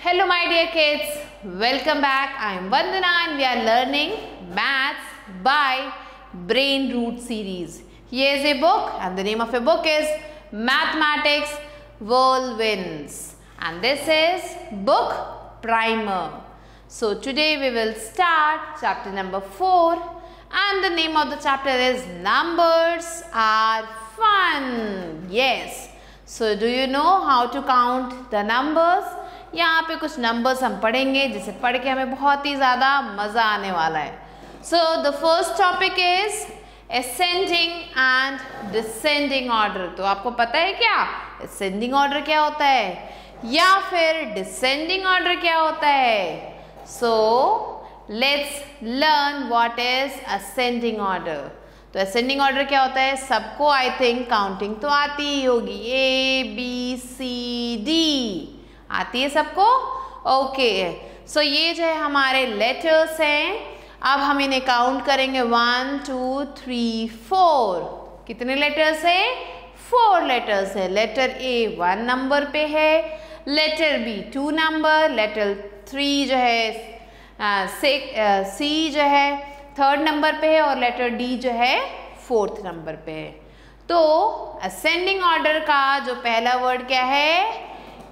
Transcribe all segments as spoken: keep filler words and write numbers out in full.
Hello my dear kids, welcome back. I am Vandana and we are learning Maths by Brain Root series. Here is a book and the name of a book is Mathematics Whirlwinds and this is book primer. So today we will start chapter number four and the name of the chapter is Numbers Are Fun. Yes. So do you know how to count the numbers? यहाँ पे कुछ numbers हम पढ़ेंगे जिसे पढ़ के हमें बहुत ही ज़्यादा मज़ा आने वाला है. So the first topic is ascending and descending order. तो आपको पता है क्या असेंडिंग ऑर्डर क्या होता है या फिर डिसेंडिंग ऑर्डर क्या होता है? So let's learn what is ascending order. तो असेंडिंग ऑर्डर क्या होता है? सबको आई थिंक काउंटिंग तो आती ही होगी. ए बी सी डी आती है सबको? ओके. सो ये जो है हमारे लेटर्स हैं. अब हम इन्हें काउंट करेंगे. One two three four. कितने लेटर्स है? फोर लेटर्स है. लेटर ए वन नंबर पे है, letter B two number, letter three जो है सी जो है थर्ड नंबर पे है और लेटर डी जो है फोर्थ नंबर पे है. तो असेंडिंग ऑर्डर का जो पहला वर्ड क्या है?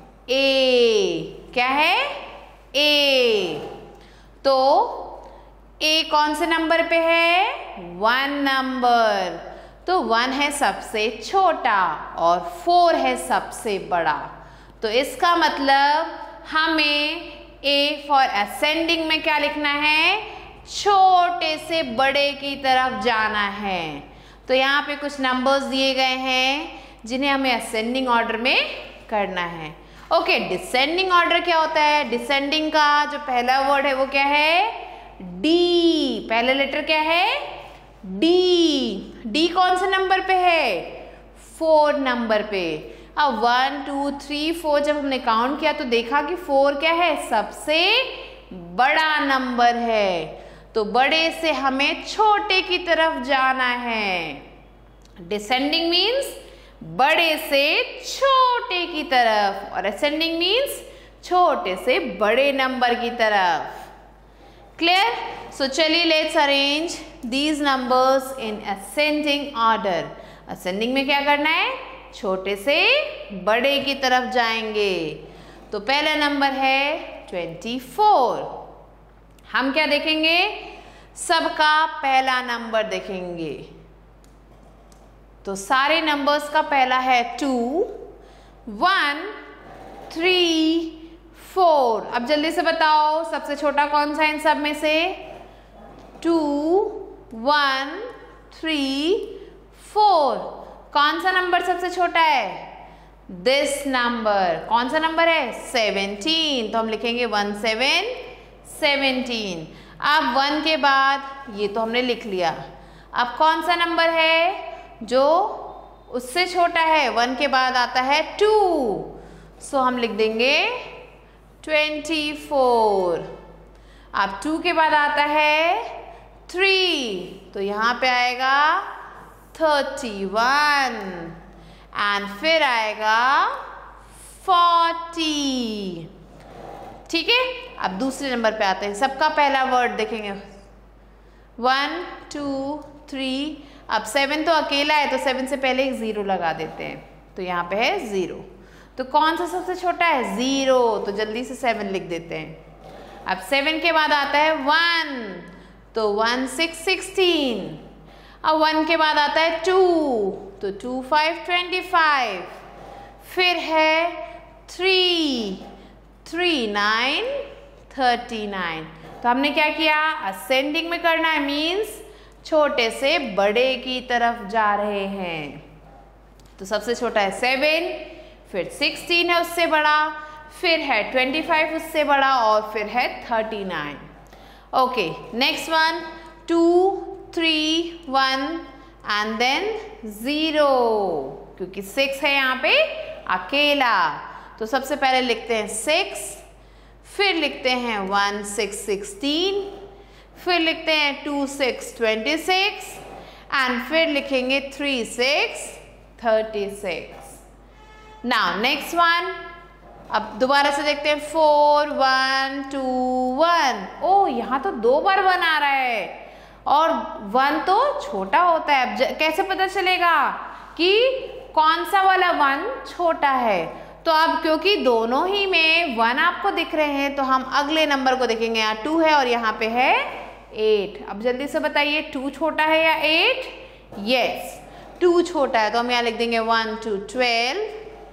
ए. क्या है? ए. तो ए कौन से नंबर पे है? One number. तो वन है सबसे छोटा और फोर है सबसे बड़ा. तो इसका मतलब हमें ए फॉर असेंडिंग में क्या लिखना है? छोटे से बड़े की तरफ जाना है. तो यहाँ पे कुछ नंबर्स दिए गए हैं जिन्हें हमें असेंडिंग ऑर्डर में करना है. ओके. डिसेंडिंग ऑर्डर क्या होता है? डिसेंडिंग का जो पहला वर्ड है वो क्या है? डी. पहला लेटर क्या है? डी. डी कौन से नंबर पे है? फोर नंबर पे. अब वन टू थ्री फोर जब हमने काउंट किया तो देखा कि फोर क्या है? सबसे बड़ा नंबर है. तो बड़े से हमें छोटे की तरफ जाना है. डिसेंडिंग मीन्स बड़े से छोटे की तरफ और असेंडिंग मीन्स छोटे से बड़े नंबर की तरफ. क्लियर? सो चलिए let's arrange these numbers in ascending order. Ascending में क्या करना है? छोटे से बड़े की तरफ जाएंगे. तो पहला नंबर है ट्वेंटी फोर. हम क्या देखेंगे? सबका पहला नंबर देखेंगे. तो सारे नंबर्स का पहला है टू, वन, थ्री, फोर. अब जल्दी से बताओ सबसे छोटा कौन सा है इन सब में से? Two, one, three, four. कौन सा नंबर सबसे छोटा है? This number. कौन सा नंबर है? सेवेंटीन. तो हम लिखेंगे वन सेवन सेवेंटीन. अब वन के बाद ये तो हमने लिख लिया. अब कौन सा नंबर है जो उससे छोटा है? वन के बाद आता है टू. सो हम लिख देंगे ट्वेंटी फोर. अब टू के बाद आता है थ्री. तो यहाँ पे आएगा थर्टी वन एंड फिर आएगा फोर्टी. ठीक है. अब दूसरे नंबर पे आते हैं. सबका पहला वर्ड देखेंगे. One two three. अब सेवन तो अकेला है तो सेवन से पहले एक ज़ीरो लगा देते हैं. तो यहाँ पे है ज़ीरो. तो कौन सा सबसे छोटा है? ज़ीरो. तो जल्दी से सेवन लिख देते हैं. अब सेवन के बाद आता है वन. तो वन सिक्स सिक्सटीन. अब वन के बाद आता है टू. तो टू फाइव ट्वेंटी फाइव. फिर है three. Three nine thirty nine. तो हमने क्या किया? असेंडिंग में करना है मीन्स छोटे से बड़े की तरफ जा रहे हैं. तो सबसे छोटा है सेवन, फिर सिक्सटीन है उससे बड़ा, फिर है ट्वेंटी फाइव उससे बड़ा और फिर है thirty nine. Okay. Next one two three one and then zero. क्योंकि सिक्स है यहाँ पे अकेला. तो सबसे पहले लिखते हैं सिक्स, फिर लिखते हैं वन सिक्स सिक्सटीन, फिर लिखते हैं two six twenty six and फिर लिखेंगे three six thirty six. Now next one अब दोबारा से देखते हैं, four one two one. Oh यहाँ तो दो बार वन आ रहा है और वन तो छोटा होता है। अब कैसे पता चलेगा कि कौन सा वाला वन छोटा है? तो अब क्योंकि दोनों ही में वन आपको दिख रहे हैं तो हम अगले नंबर को देखेंगे। यहाँ टू है और यहाँ पे है एट। अब जल्दी से बताइए, टू छोटा है या एट? यस, टू छोटा है, तो हम यहाँ लिख देंगे one two twelve,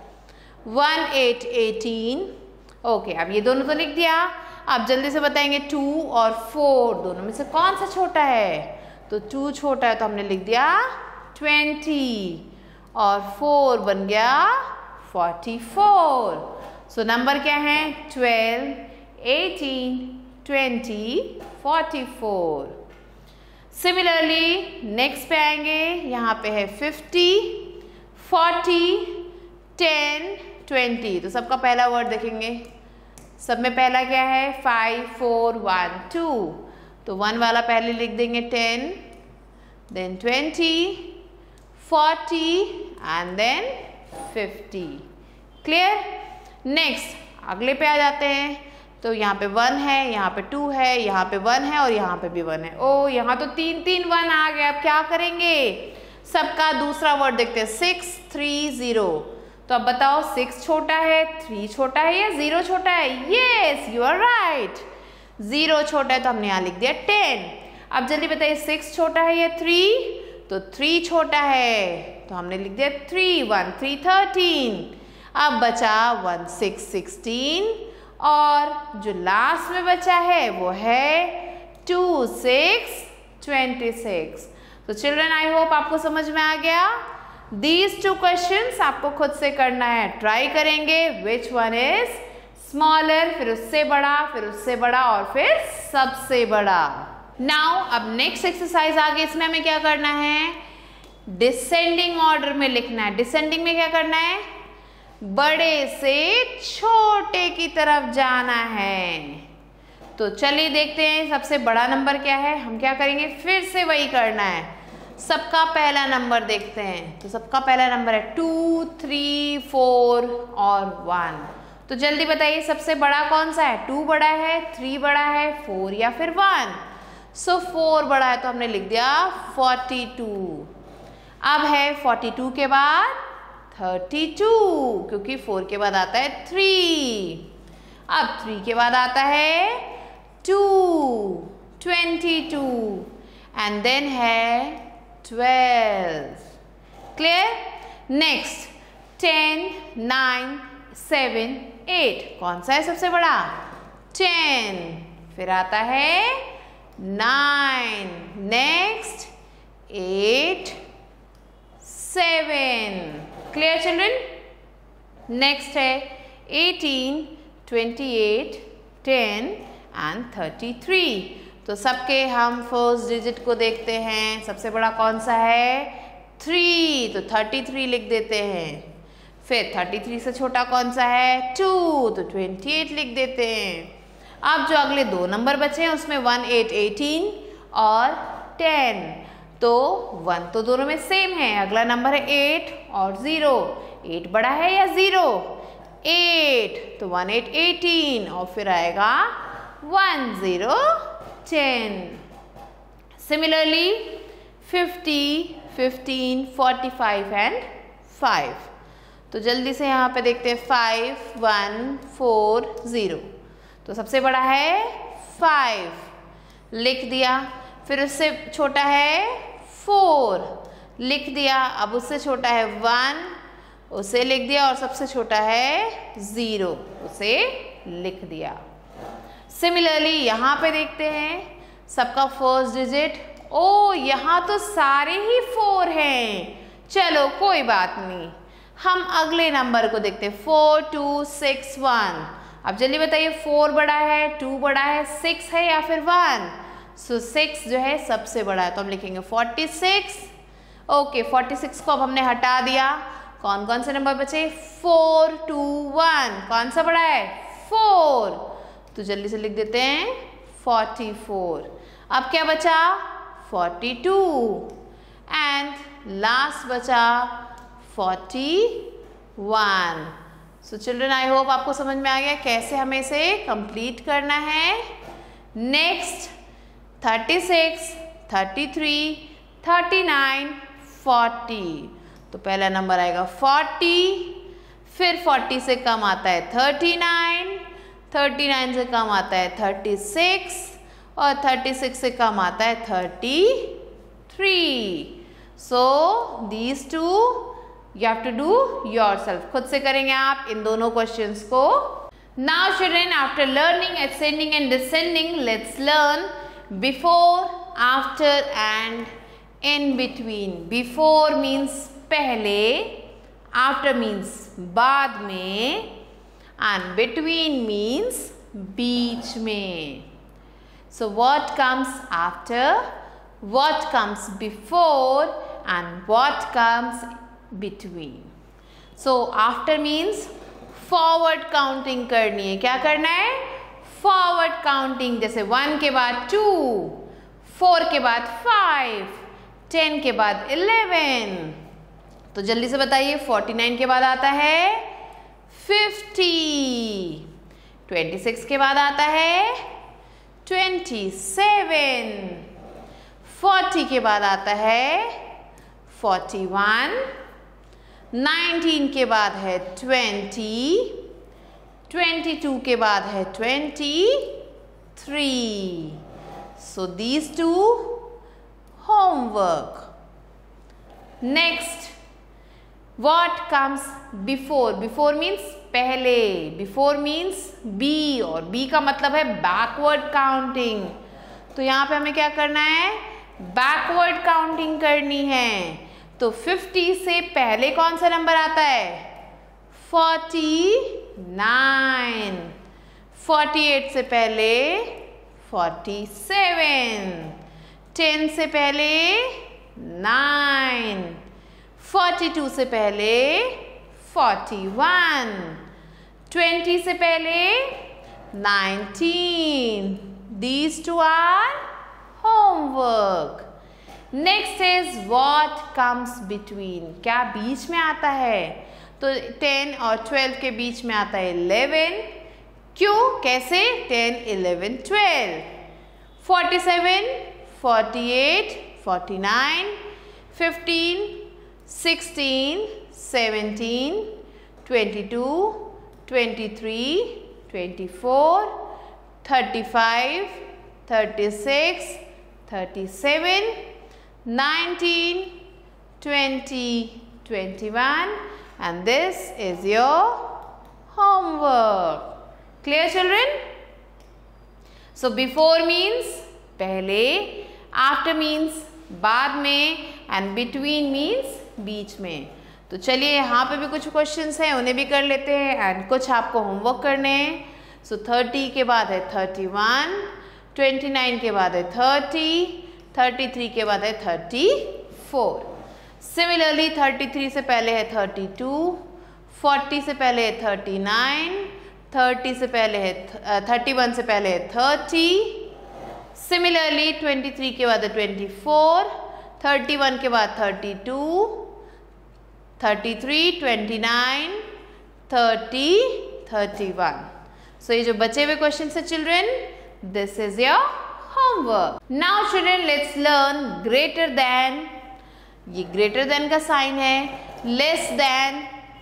one eight eighteen. Okay, अब ये दोनों तो लिख दिया। अब जल्दी से बताएंगे टू और फोर दोनों में से कौन सा छोटा है? तो टू छोटा है तो हमने लिख दिया ट्वेंटी और फोर बन गया फोर्टी फोर। सो नंबर क्या है? Twelve, eighteen, twenty, forty four. Similarly next पे आएंगे, यहाँ पे है फिफ्टी, फोर्टी, टेन, ट्वेंटी। तो सबका पहला वर्ड देखेंगे, सब में पहला क्या है? Five, four, one, two. तो वन वाला पहले लिख देंगे ten, then twenty, forty and then fifty. Clear? Next अगले पे आ जाते हैं। तो यहाँ पे वन है, यहाँ पे टू है, यहाँ पे वन है और यहाँ पे भी वन है। ओ यहाँ तो तीन तीन वन आ गया। अब क्या करेंगे? सबका दूसरा वर्ड देखते हैं, सिक्स, थ्री, जीरो। तो अब बताओ, सिक्स छोटा है, थ्री छोटा है या जीरो छोटा है? Yes, you are right, zero छोटा है तो हमने यहाँ लिख दिया टेन। अब जल्दी बताइए, सिक्स छोटा है या थ्री? तो थ्री छोटा है तो हमने लिख दिया थ्री, वन थ्री थर्टीन। अब बचा वन सिक्स सिक्सटीन और जो लास्ट में बचा है वो है टू सिक्स ट्वेंटी सिक्स। तो चिल्ड्रन, आई होप आपको समझ में आ गया। दीज टू क्वेश्चंस आपको खुद से करना है, ट्राई करेंगे विच वन इज स्मॉलर, फिर उससे बड़ा, फिर उससे बड़ा और फिर सबसे बड़ा। नाउ अब नेक्स्ट एक्सरसाइज आगे, इसमें हमें क्या करना है? डिसेंडिंग ऑर्डर में लिखना है। डिसेंडिंग में क्या करना है? बड़े से छोटे की तरफ जाना है। तो चलिए देखते हैं सबसे बड़ा नंबर क्या है। हम क्या करेंगे? फिर से वही करना है, सबका पहला नंबर देखते हैं। तो सबका पहला नंबर है टू, थ्री, फोर और वन। तो जल्दी बताइए, सबसे बड़ा कौन सा है? टू बड़ा है, थ्री बड़ा है, फोर या फिर वन? सो फोर बड़ा है तो हमने लिख दिया फोर्टी टू। अब है फोर्टी टू के बाद थर्टी टू, क्योंकि फोर के बाद आता है थ्री। अब थ्री के बाद आता है two, twenty two and then है twelve. Clear? Next ten, nine, seven, eight. कौन सा है सबसे बड़ा? टेन। फिर आता है nine, next eight, seven. Clear children? Next है eighteen, twenty eight, ten and thirty three. तो सबके हम फर्स्ट डिजिट को देखते हैं। सबसे बड़ा कौन सा है? थ्री, तो थर्टी थ्री लिख देते हैं। फिर थर्टी थ्री से छोटा कौन सा है? टू, तो ट्वेंटी एट लिख देते हैं। अब जो अगले दो नंबर बचे हैं उसमें वन, एट, एटीन और टेन। तो वन तो दोनों में सेम है। अगला नंबर है एट और ज़ीरो। एट बड़ा है या ज़ीरो? एट, तो वन, एट, एटीन और फिर आएगा one, zero, ten. Similarly fifty, fifteen, forty five and five. तो जल्दी से यहाँ पे देखते हैं, फाइव, वन, फोर, ज़ीरो। तो सबसे बड़ा है फाइव, लिख दिया। फिर उससे छोटा है फोर, लिख दिया। अब उससे छोटा है वन, उसे लिख दिया। और सबसे छोटा है ज़ीरो, उसे लिख दिया। सिमिलरली यहाँ पे देखते हैं सबका फर्स्ट डिजिट। ओ यहाँ तो सारे ही फोर हैं। चलो कोई बात नहीं, हम अगले नंबर को देखते हैं, फोर, टू, सिक्स, वन। अब जल्दी बताइए, फोर बड़ा है, टू बड़ा है, सिक्स है या फिर वन? सो सिक्स जो है सबसे बड़ा है तो हम लिखेंगे forty six. Okay, forty six को अब हमने हटा दिया। कौन कौन से नंबर बचे? Four, two, one. कौन सा बड़ा है? फोर, तो जल्दी से लिख देते हैं फोर्टी फोर। अब क्या बचा? फोर्टी टू एंड लास्ट बचा forty one. So children I hope आपको समझ में आ गया कैसे हमें इसे कंप्लीट करना है। Next thirty six, thirty three, thirty nine, forty. तो पहला नंबर आएगा फोर्टी, फिर फोर्टी से कम आता है थर्टी नाइन, थर्टी नाइन से कम आता है थर्टी सिक्स और थर्टी सिक्स से कम आता है thirty three. So these two you have to do yourself, खुद से करेंगे आप इन दोनों क्वेश्चंस को। Now children after learning ascending and descending, let's learn before, after and in between. Before means पहले, after means बाद में and between means बीच में. So what comes after, what comes before and what comes between. So after means forward counting करनी है. क्या करना है? Forward counting. जैसे वन के बाद टू, फोर के बाद फाइव, टेन के बाद इलेवन. तो जल्दी से बताइए फोर्टी नाइन के बाद आता है फिफ्टी, ट्वेंटी सिक्स के बाद आता है ट्वेंटी सेवन, फोर्टी के बाद आता है फोर्टी वन, नाइनटीन के बाद है ट्वेंटी, ट्वेंटी टू के बाद है twenty three. So these two homework. Next what comes before. Before means पहले, बिफोर मीन्स बी और बी का मतलब है बैकवर्ड काउंटिंग. तो यहाँ पे हमें क्या करना है? बैकवर्ड काउंटिंग करनी है. तो फिफ्टी से पहले कौन सा नंबर आता है? Forty nine. फोर्टी एट से पहले फोर्टी सेवन. टेन से पहले नाइन. फोर्टी टू से पहले फोर्टी वन. ट्वेंटी से पहले nineteen. These two are homework. Next is what comes between. क्या बीच में आता है? तो टेन और ट्वेल्व के बीच में आता है इलेवन. क्यों? कैसे? Ten, eleven, twelve. Forty seven, forty eight, forty nine, fifteen, sixteen, seventeen, twenty two, twenty three, twenty four, thirty five, thirty six, thirty seven, nineteen, twenty, twenty-one, and this is your homework. Clear children? So before means पहले, after means बाद में and between means बीच में. तो चलिए यहाँ पे भी कुछ क्वेश्चंस हैं, उन्हें भी कर लेते हैं and कुछ आपको होमवर्क करने हैं. So थर्टी के बाद है थर्टी वन, ट्वेंटी नाइन के बाद है थर्टी, थर्टी थ्री के बाद है thirty four. Similarly thirty three से पहले है थर्टी टू, फोर्टी से पहले है थर्टी नाइन, थर्टी से पहले है थर्टी वन से पहले है थर्टी. सिमिलरली ट्वेंटी थ्री के बाद है ट्वेंटी फोर, थर्टी वन के बाद thirty two, thirty three, twenty nine, thirty, thirty one. So ये जो बचे हुए क्वेश्चन है children, this is your homework. Now children let's learn greater than. ये greater than का साइन है, less than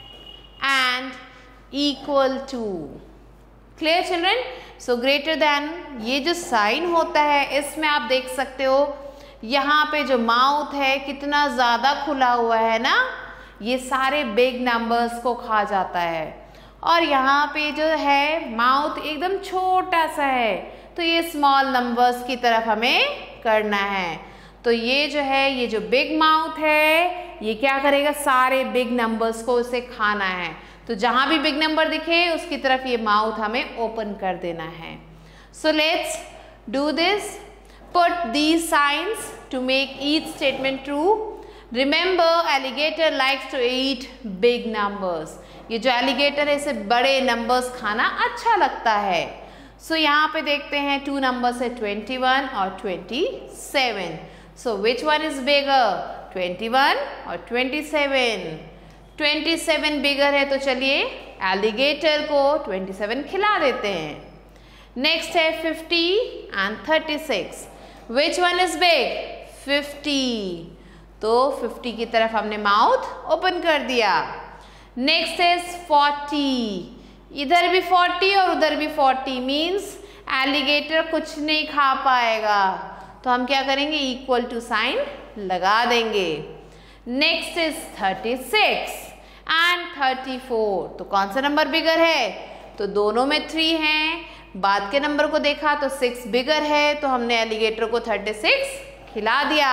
and equal to. Clear children? So greater than ये जो साइन होता है इसमें आप देख सकते हो यहाँ पे जो माउथ है कितना ज़्यादा खुला हुआ है ना, ये सारे बिग नंबर्स को खा जाता है. और यहाँ पे जो है माउथ एकदम छोटा सा है, तो ये स्मॉल नंबर्स की तरफ हमें करना है. तो ये जो है, ये जो बिग माउथ है, ये क्या करेगा? सारे बिग नंबर्स को उसे खाना है. तो जहाँ भी बिग नंबर दिखे उसकी तरफ ये माउथ हमें ओपन कर देना है. So let's do this. Put these signs to make each statement true. Remember alligator likes to eat big numbers. ये जो एलिगेटर है इसे बड़े नंबर्स खाना अच्छा लगता है. सो so, यहाँ पे देखते हैं टू नंबर्स है ट्वेंटी वन और twenty seven. So which one is bigger? Twenty one और twenty seven. Twenty seven bigger है तो चलिए एलिगेटर को ट्वेंटी सेवन खिला देते हैं। नेक्स्ट है fifty and thirty six, which one is big? Fifty, तो फिफ्टी की तरफ हमने माउथ ओपन कर दिया। नेक्स्ट इज फोर्टी, इधर भी फोर्टी और उधर भी फोर्टी, मीन्स एलिगेटर कुछ नहीं खा पाएगा, तो हम क्या करेंगे? इक्वल टू साइन लगा देंगे। Next is thirty six and thirty four, तो कौन सा नंबर बिगर है? तो दोनों में थ्री हैं, बाद के नंबर को देखा तो सिक्स बिगर है, तो हमने एलिगेटर को थर्टी सिक्स खिला दिया।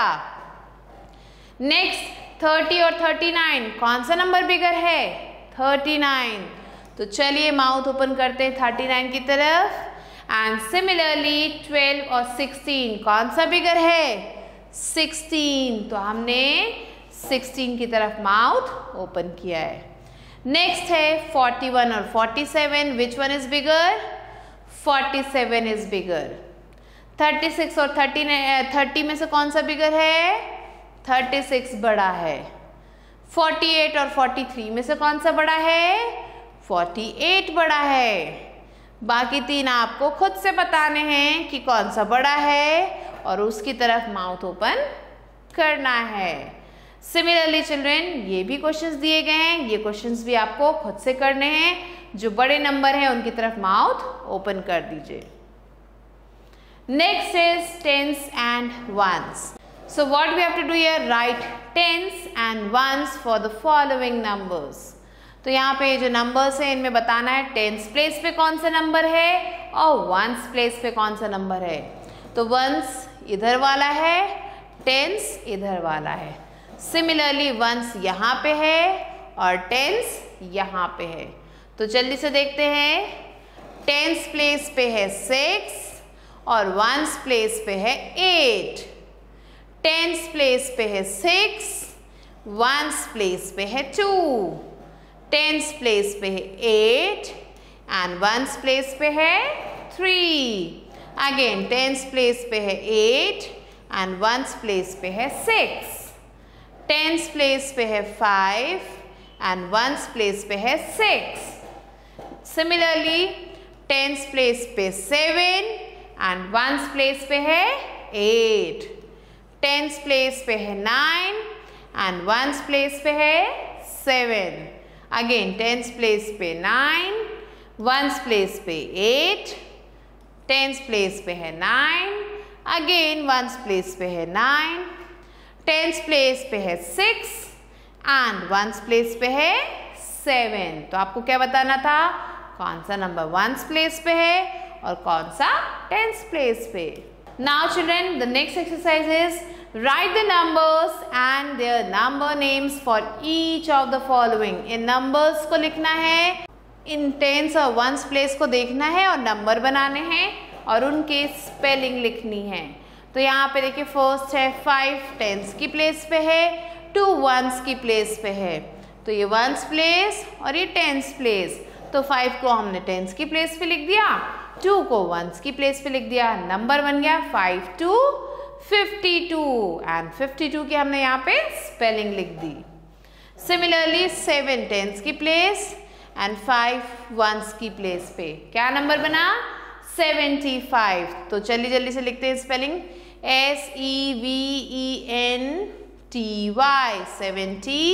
नेक्स्ट थर्टी और थर्टी नाइन, कौन सा नंबर बिगर है? थर्टी नाइन, तो चलिए माउथ ओपन करते हैं थर्टी नाइन की तरफ। एंड सिमिलरली ट्वेल्व और सिक्सटीन, कौन सा बिगर है? सिक्सटीन, तो हमने सिक्सटीन की तरफ माउथ ओपन किया है। नेक्स्ट है फोर्टी वन और forty seven, which one is bigger? Forty seven is bigger. Thirty six और थर्टी थर्टी में से कौन सा बिगर है? थर्टी सिक्स बड़ा है। फोर्टी एट और फोर्टी थ्री में से कौन सा बड़ा है? फोर्टी एट बड़ा है। बाकी तीन आपको खुद से बताने हैं कि कौन सा बड़ा है और उसकी तरफ माउथ ओपन करना है। सिमिलरली चिल्ड्रेन, ये भी क्वेश्चंस दिए गए हैं, ये क्वेश्चंस भी आपको खुद से करने हैं। जो बड़े नंबर हैं उनकी तरफ माउथ ओपन कर दीजिए। Next is tens and ones. So what we have to do here? Write tens and ones for the following numbers. तो यहाँ पे जो numbers हैं इनमें बताना है tens प्लेस पे कौन सा नंबर है और ones प्लेस पे कौन सा नंबर है। तो ones इधर वाला है, tens इधर वाला है। Similarly ones यहाँ पे है और tens यहाँ पे है। तो जल्दी से देखते हैं, tens प्लेस पे है six और ones प्लेस पे है eight। टेंस प्लेस पे है सिक्स, वंस प्लेस पे है टू, टेंस प्लेस पे है एट एंड वंस प्लेस पे है थ्री। अगेन टेंस प्लेस पे है एट एंड वंस प्लेस पे है सिक्स, टेंस प्लेस पे है फाइव एंड वंस प्लेस पे है सिक्स। सिमिलरली टेंस प्लेस पे सेवन एंड वंस प्लेस पे है एट, टेंस प्लेस पे है नाइन एंड वंस प्लेस पे है सेवन। अगेन टेंस प्लेस पे नाइन, वंस प्लेस पे एट, टेंस प्लेस पे है नाइन, अगेन वंस प्लेस पे है नाइन, टेंस प्लेस पे है सिक्स एंड वंस प्लेस पे है सेवन। तो आपको क्या बताना था? कौन सा नंबर वंस प्लेस पे है और कौन सा टेंस प्लेस पे। Now children, the next exercise is write the numbers and their number names for each of the following. इन numbers को लिखना है, इन tens और ones place को देखना है और नंबर बनाने हैं और उनके स्पेलिंग लिखनी है। तो यहाँ पे देखिए फर्स्ट है फाइव टेंस की प्लेस पे है, टू वंस की प्लेस पे है। तो ये वंस प्लेस और ये टेंस प्लेस, तो फाइव को हमने टेंस की प्लेस पे लिख दिया, टू को वंस की प्लेस पे लिख दिया, नंबर बन गया five two fifty two and fifty two की हमने यहाँ पे स्पेलिंग लिख दी। सिमिलरली सेवन टेंस की प्लेस एंड फाइव वंस की प्लेस पे क्या नंबर बना? Seventy five. तो जल्दी जल्दी से लिखते हैं spelling, S E V E N T Y seventy,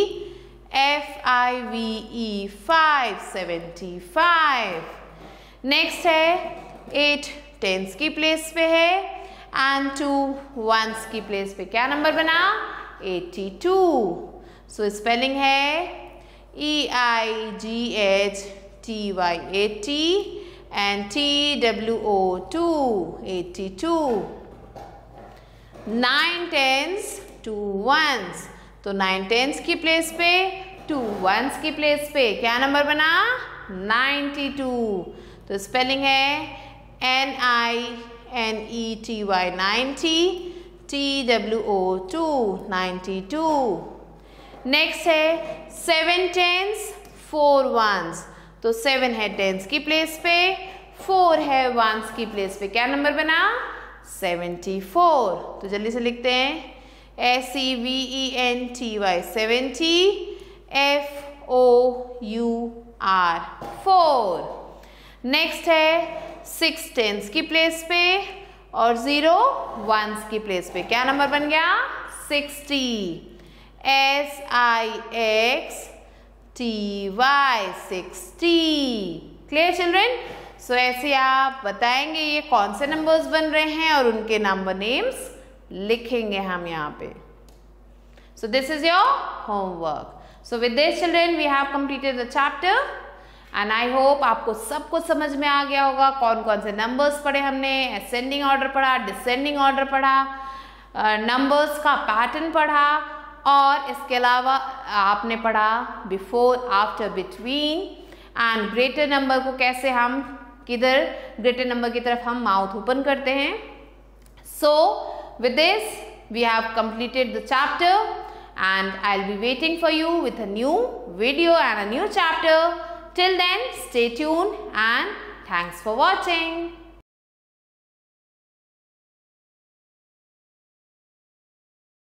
F I V E five seventy five. Next है एट टेंस की प्लेस पे है एंड टू वंस की प्लेस पे क्या नंबर बना? Eighty two. सो स्पेलिंग है E I G H T Y eighty and T W O two, eighty two. Nine tens two ones, तो नाइन टेंस की प्लेस पे टू वंस की place पे क्या नंबर बना? Ninety two. तो spelling है N I N E T Y ninety, T W O two, ninety two. Next है सेवन टेंस फोर वंस, तो सेवन है टेंस की प्लेस पे, फोर है वंस की प्लेस पे क्या नंबर बना? Seventy four. तो जल्दी से लिखते हैं, S E V E N T Y seventy, F O U R, four. Next है सिक्स टेंस की प्लेस पे और जीरो वंस की प्लेस पे। क्या नंबर बन गया? Sixty. S I X T Y, sixty. Clear children? So ऐसे आप बताएंगे ये कौन से नंबर्स बन रहे हैं और उनके नंबर नेम्स लिखेंगे हम यहाँ पे। So this is your homework. So with this children we have completed the chapter and I hope आपको सब कुछ समझ में आ गया होगा। कौन कौन से नंबर्स पढ़े हमने, असेंडिंग ऑर्डर पढ़ा, डिसेंडिंग ऑर्डर पढ़ा, नंबर्स uh, का पैटर्न पढ़ा और इसके अलावा आपने पढ़ा before, after, between and greater number को कैसे हम किधर ग्रेटर नंबर की तरफ हम माउथ ओपन करते हैं। So with this we have completed the chapter and I'll be waiting for you with a new video and a new chapter. Till then, stay tuned and thanks for watching.